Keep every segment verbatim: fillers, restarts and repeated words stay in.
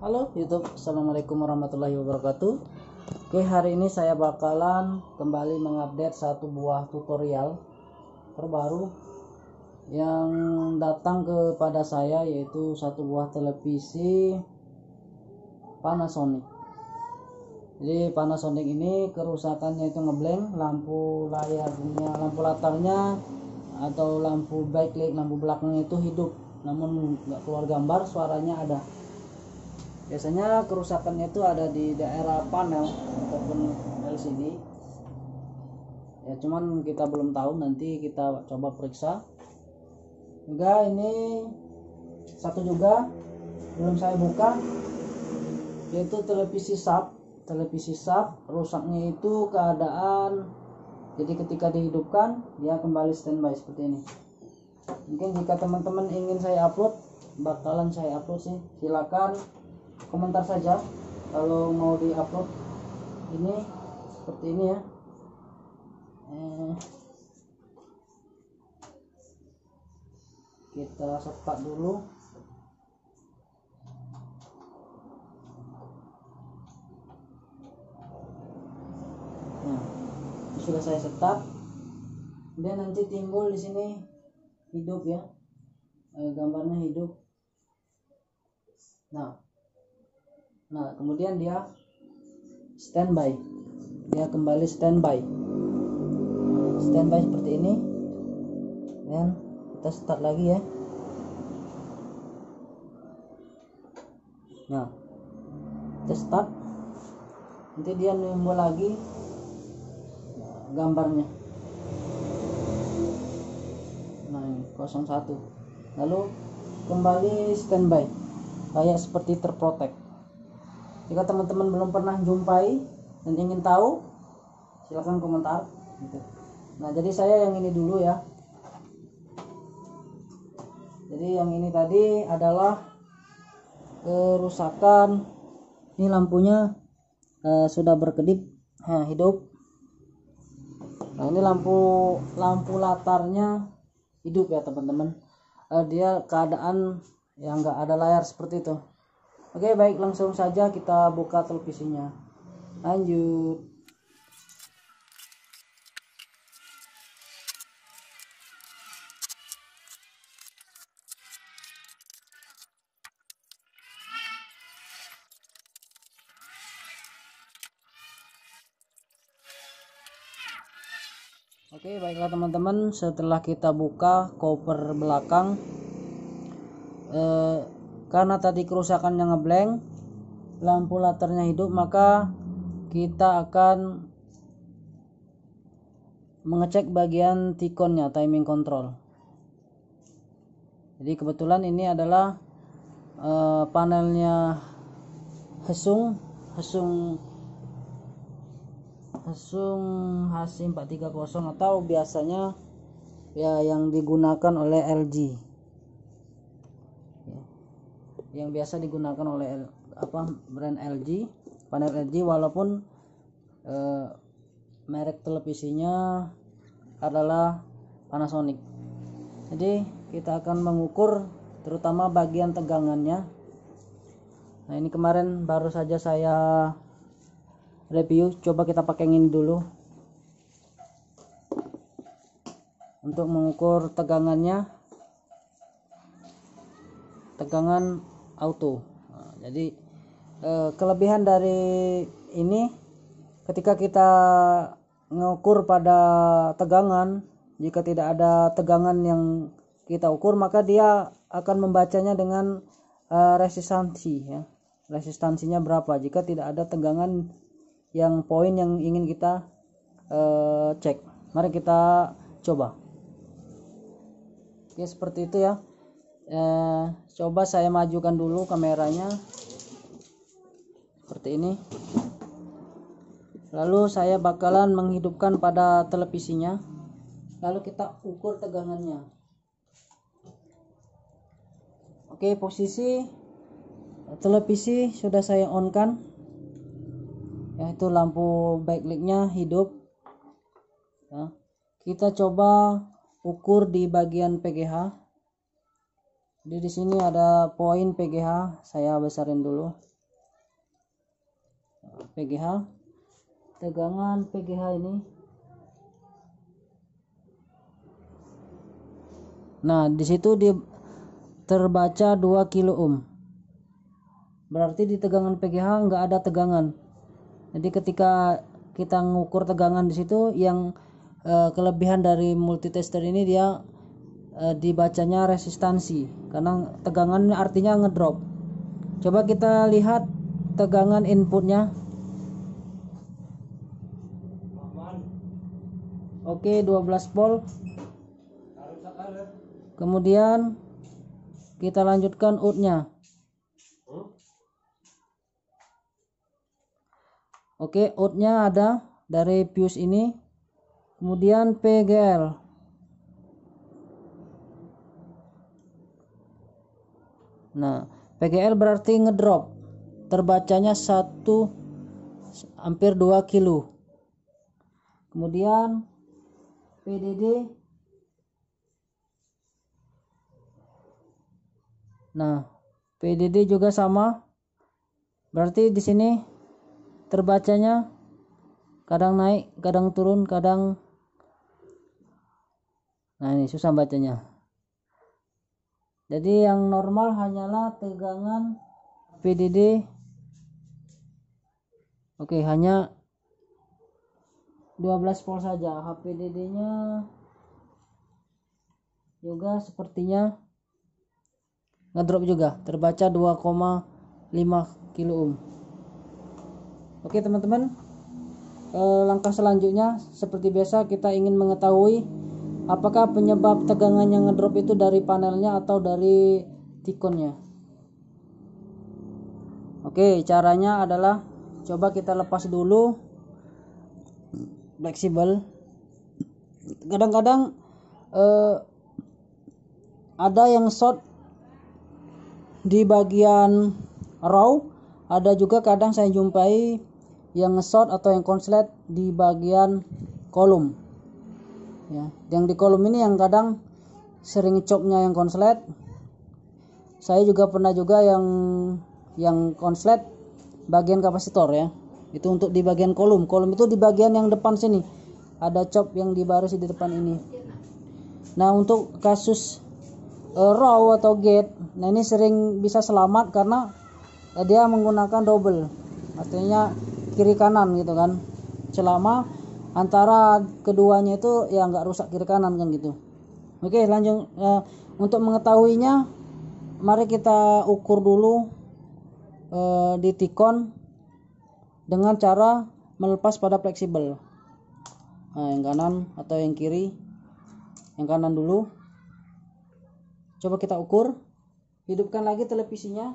Halo YouTube, Assalamualaikum warahmatullahi wabarakatuh. Oke, hari ini saya bakalan kembali mengupdate satu buah tutorial terbaru yang datang kepada saya, yaitu satu buah televisi Panasonic. Jadi Panasonic ini kerusakannya itu ngeblank, lampu layarnya, lampu latarnya atau lampu backlight, lampu belakangnya itu hidup, namun nggak keluar gambar, suaranya ada. Biasanya kerusakannya itu ada di daerah panel ataupun L C D. Ya cuman kita belum tahu, nanti kita coba periksa. Juga ini satu juga belum saya buka, yaitu televisi sub. Televisi sub rusaknya itu keadaan, jadi ketika dihidupkan dia kembali standby seperti ini. Mungkin jika teman-teman ingin saya upload, bakalan saya upload sih. Silakan komentar saja kalau mau di-upload. Ini seperti ini ya. Eh, kita setak dulu. Nah, ini sudah saya setak. Kemudian nanti timbul di sini hidup ya, eh, gambarnya hidup. Nah, Nah, kemudian dia standby. Dia kembali standby. Standby seperti ini. Dan kita start lagi ya. Nah, kita start. Nanti dia nunggu lagi gambarnya. Nah, ini nol satu. Lalu kembali standby. Kayak seperti terprotek. Jika teman-teman belum pernah jumpai dan ingin tahu, silahkan komentar gitu. Nah, jadi saya yang ini dulu ya. Jadi yang ini tadi adalah kerusakan. Ini lampunya uh, sudah berkedip, nah, hidup. Nah, ini lampu lampu latarnya hidup ya teman-teman. Uh, dia keadaan yang enggak ada layar seperti itu. Oke, baik, langsung saja kita buka televisinya. Lanjut. Oke, baiklah teman-teman, setelah kita buka cover belakang, eh, karena tadi kerusakannya ngeblank, lampu latarnya hidup, maka kita akan mengecek bagian T-connya, timing control. Jadi kebetulan ini adalah uh, panelnya Hesung Hesung Hesung H C empat tiga nol atau biasanya ya yang digunakan oleh L G, yang biasa digunakan oleh apa brand L G, panel L G, walaupun eh, merek televisinya adalah Panasonic. Jadi kita akan mengukur terutama bagian tegangannya. Nah, ini kemarin baru saja saya review, coba kita pakai ini dulu untuk mengukur tegangannya, tegangan auto. Nah, jadi eh, kelebihan dari ini, ketika kita mengukur pada tegangan, jika tidak ada tegangan yang kita ukur, maka dia akan membacanya dengan eh, resistansi ya. Resistansinya berapa jika tidak ada tegangan yang poin yang ingin kita eh, cek. Mari kita coba. Oke, seperti itu ya. Eh, coba saya majukan dulu kameranya seperti ini, lalu saya bakalan menghidupkan pada televisinya, lalu kita ukur tegangannya. Oke, posisi televisi sudah saya on kan, yaitu lampu backlightnya hidup ya. Kita coba ukur di bagian P G H. Jadi di sini ada poin P G H, saya besarin dulu. P G H. Tegangan P G H ini. Nah, di situ di terbaca dua kilo ohm. Berarti di tegangan P G H nggak ada tegangan. Jadi ketika kita ngukur tegangan di situ, yang eh, kelebihan dari multitester ini dia eh, dibacanya resistansi, karena tegangan artinya ngedrop. Coba kita lihat tegangan inputnya. Oke, dua belas volt. Kemudian kita lanjutkan outnya. Oke, outnya ada dari fuse ini. Kemudian P G L. Nah, P G L berarti ngedrop. Terbacanya satu hampir dua kilo. Kemudian P D D. Nah, P D D juga sama. Berarti di sini terbacanya kadang naik, kadang turun, kadang, nah ini susah bacanya. Jadi yang normal hanyalah tegangan P D D. Oke, hanya dua belas volt saja. H P D D nya juga sepertinya ngedrop juga, terbaca dua koma lima kilo ohm. Oke teman-teman, eh, langkah selanjutnya seperti biasa kita ingin mengetahui apakah penyebab tegangan yang ngedrop itu dari panelnya atau dari tikonnya. Oke, caranya adalah coba kita lepas dulu fleksibel. Kadang-kadang eh, ada yang short di bagian raw, ada juga kadang saya jumpai yang nge-short atau yang konslet di bagian kolom. Ya, yang di kolom ini yang kadang sering chopnya yang konslet. Saya juga pernah juga yang yang konslet bagian kapasitor ya. Itu untuk di bagian kolom. Kolom itu di bagian yang depan sini. Ada chop yang dibaris di depan ini. Nah, untuk kasus uh, raw atau gate, nah ini sering bisa selamat karena uh, dia menggunakan double. Artinya kiri kanan gitu kan, selama antara keduanya itu ya nggak rusak kiri kanan kan gitu. Oke, lanjut. Uh, untuk mengetahuinya, mari kita ukur dulu uh, di tikon dengan cara melepas pada fleksibel. Nah, yang kanan atau yang kiri, yang kanan dulu. Coba kita ukur. Hidupkan lagi televisinya.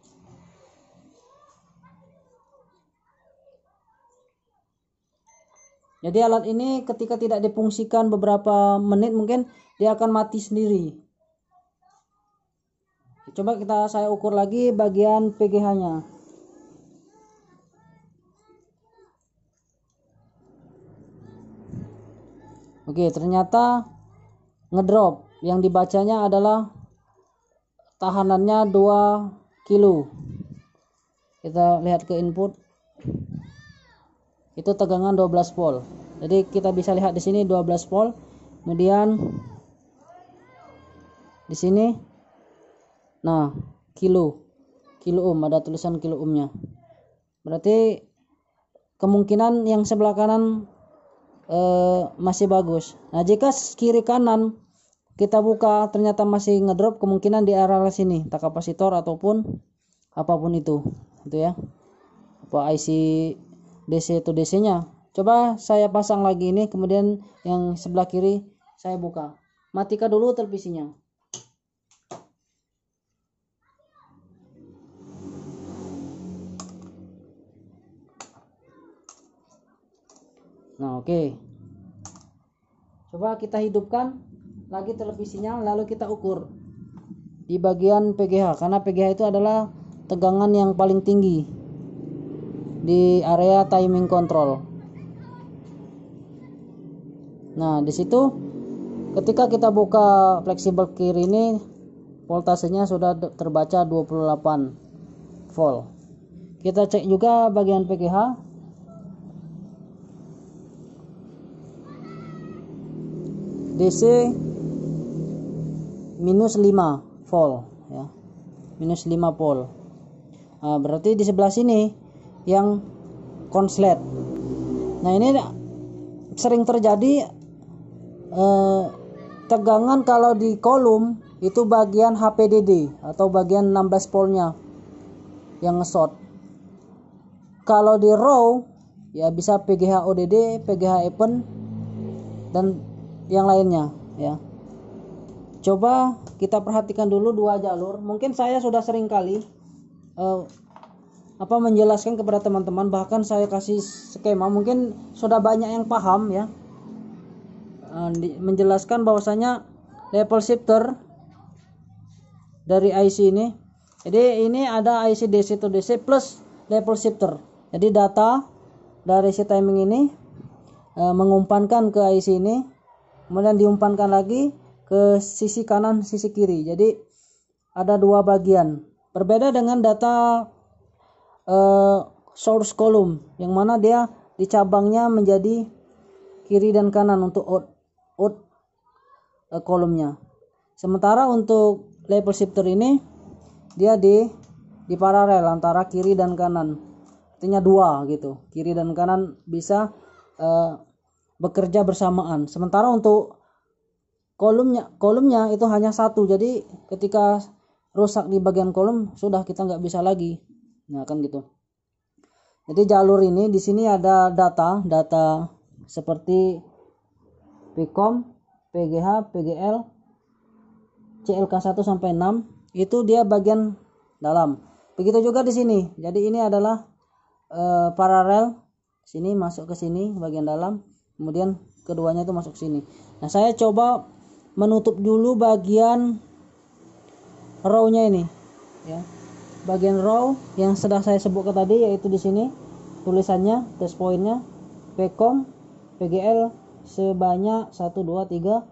Jadi alat ini ketika tidak difungsikan beberapa menit mungkin dia akan mati sendiri. Coba kita saya ukur lagi bagian P G H-nya. Oke, ternyata ngedrop. Yang dibacanya adalah tahanannya dua kilo. Kita lihat ke input. Itu tegangan dua belas volt. Jadi kita bisa lihat di sini dua belas volt. Kemudian di sini nah, kilo. Kilo ohm, ada tulisan kilo ohmnya. Berarti kemungkinan yang sebelah kanan eh, masih bagus. Nah, jika kiri kanan kita buka ternyata masih ngedrop, kemungkinan di arah sini, entah kapasitor ataupun apapun itu. Itu ya. Apa I C D C atau D C-nya. Coba saya pasang lagi ini, kemudian yang sebelah kiri saya buka. Matikan dulu televisinya. Nah, oke. Okay. Coba kita hidupkan lagi televisinya, lalu kita ukur di bagian P G H, karena P G H itu adalah tegangan yang paling tinggi di area timing control. Nah, di situ ketika kita buka fleksibel kiri ini, voltasenya sudah terbaca dua puluh delapan volt. Kita cek juga bagian P G H. D C minus lima volt ya, minus lima volt. Nah, berarti di sebelah sini yang konslet. Nah, ini sering terjadi eh, tegangan kalau di kolom itu bagian H P D D atau bagian enam belas voltnya yang nge-short. Kalau di row ya bisa P G H O D D, P G H Open dan yang lainnya ya. Coba kita perhatikan dulu dua jalur. Mungkin saya sudah sering kali uh, apa menjelaskan kepada teman-teman, bahkan saya kasih skema, mungkin sudah banyak yang paham ya, uh, di, menjelaskan bahwasanya level shifter dari I C ini. Jadi ini ada I C D C to D C plus level shifter. Jadi data dari si timing ini uh, mengumpankan ke I C ini, kemudian diumpankan lagi ke sisi kanan, sisi kiri. Jadi ada dua bagian. Berbeda dengan data uh, source column, yang mana dia dicabangnya menjadi kiri dan kanan untuk out, out uh, kolomnya. Sementara untuk level shifter ini dia di di paralel antara kiri dan kanan. Artinya dua gitu. Kiri dan kanan bisa uh, bekerja bersamaan. Sementara untuk kolomnya kolomnya itu hanya satu, jadi ketika rusak di bagian kolom sudah kita nggak bisa lagi. Nah kan gitu. Jadi jalur ini di sini ada data data seperti P COM, P G H, P G L, C L K satu sampai enam itu dia bagian dalam. Begitu juga di sini. Jadi ini adalah e, paralel, sini masuk ke sini bagian dalam, kemudian keduanya itu masuk sini. Nah saya coba menutup dulu bagian row-nya ini ya. Bagian row yang sudah saya sebutkan tadi, yaitu di sini tulisannya test point-nya P COM, P G L sebanyak satu dua tiga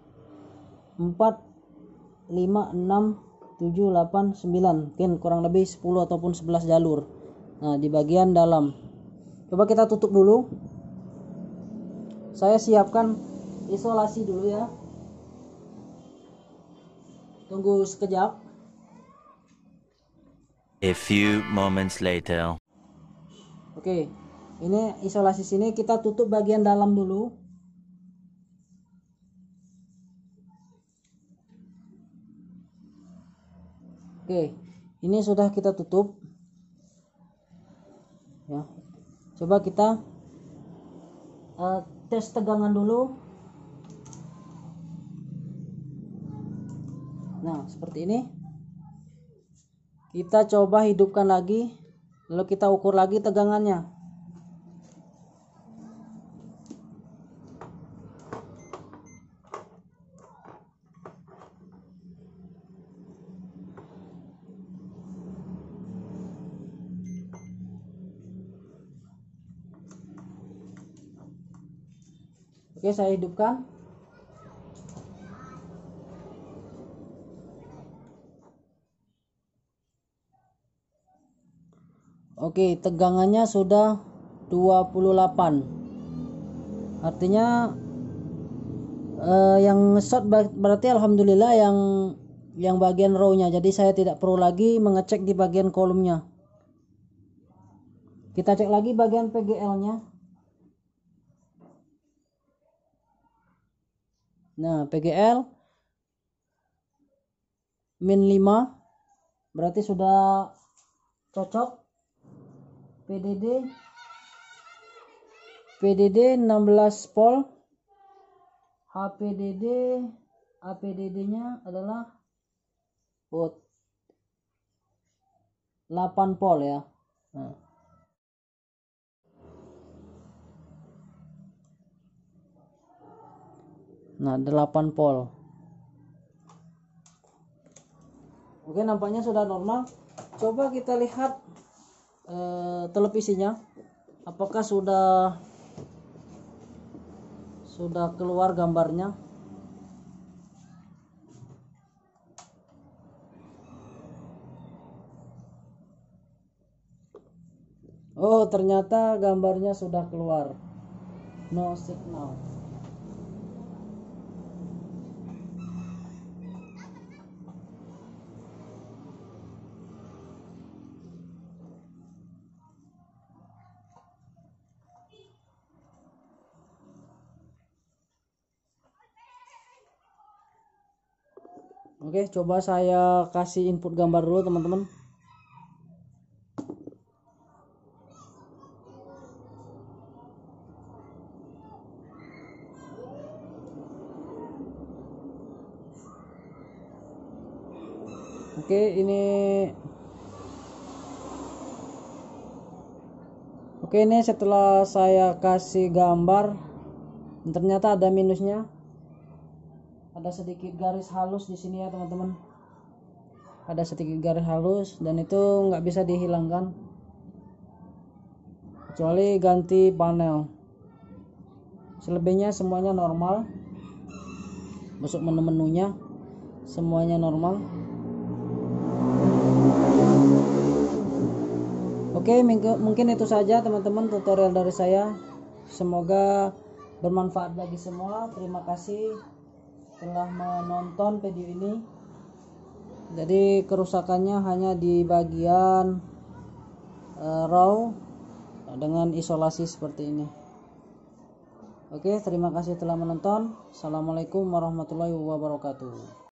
empat lima enam tujuh delapan sembilan, mungkin kurang lebih sepuluh ataupun sebelas jalur. Nah, di bagian dalam. Coba kita tutup dulu. Saya siapkan isolasi dulu ya. Tunggu sekejap. A few moments later. Oke, ini isolasi sini kita tutup bagian dalam dulu. Oke, ini sudah kita tutup. Ya, coba kita uh, tes tegangan dulu. Nah, seperti ini. Kita coba hidupkan lagi, lalu kita ukur lagi tegangannya. Oke, saya hidupkan. Oke, tegangannya sudah dua puluh delapan. Artinya eh, yang short berarti alhamdulillah yang yang bagian row-nya. Jadi saya tidak perlu lagi mengecek di bagian kolomnya. Kita cek lagi bagian P G L-nya. Nah, P G L min lima berarti sudah cocok. P D D P D D enam belas volt, H P D D A P D D-nya adalah oh, delapan volt ya. Nah. Nah, delapan volt. Oke, nampaknya sudah normal. Coba kita lihat eh, televisinya. Apakah sudah sudah keluar gambarnya? Oh, ternyata gambarnya sudah keluar. No signal. Oke, coba saya kasih input gambar dulu teman-teman. Oke, ini Oke, ini setelah saya kasih gambar, ternyata ada minusnya. Ada sedikit garis halus di sini ya teman-teman. Ada sedikit garis halus dan itu nggak bisa dihilangkan kecuali ganti panel. Selebihnya semuanya normal. Masuk menu-menunya semuanya normal. Oke, mungkin itu saja teman-teman tutorial dari saya. Semoga bermanfaat bagi semua. Terima kasih telah menonton video ini. Jadi kerusakannya hanya di bagian uh, raw dengan isolasi seperti ini. Oke, terima kasih telah menonton. Assalamualaikum warahmatullahi wabarakatuh.